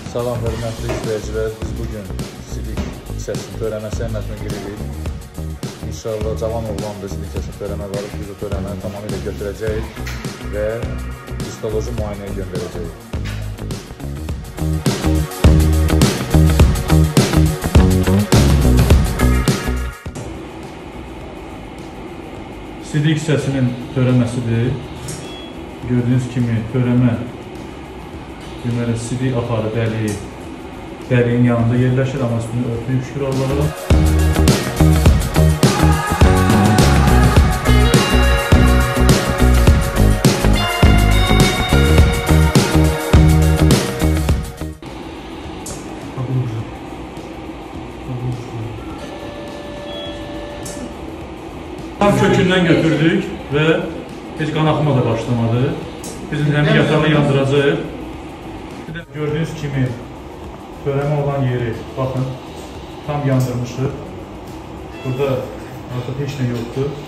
Salam, hörmətli izləyicilər. Biz bugün sidik hissəsini törəməsi əmətini qiririk. İnşallah cavan oğlandır sidik hissəsini törəmə varıb. Biz o törəməni tamamilə götürəcəyik və histoloji müayinəyə göndərəcəyik. Sidik hissəsinin törəməsidir. Gördüyünüz kimi törəmə deməli sidik axarı dəliyin yanında yerləşir, amma üstünü örtüyüb şükür Allah'a. Tam kökündən götürdük və heç qan axma da başlamadı. Biz həmin yatağı yandıracağıq. Gördüyünüz kimi törəmə olan yeri, baxın, tam yandırmışıq. Burada artıq heç nə yoxdur.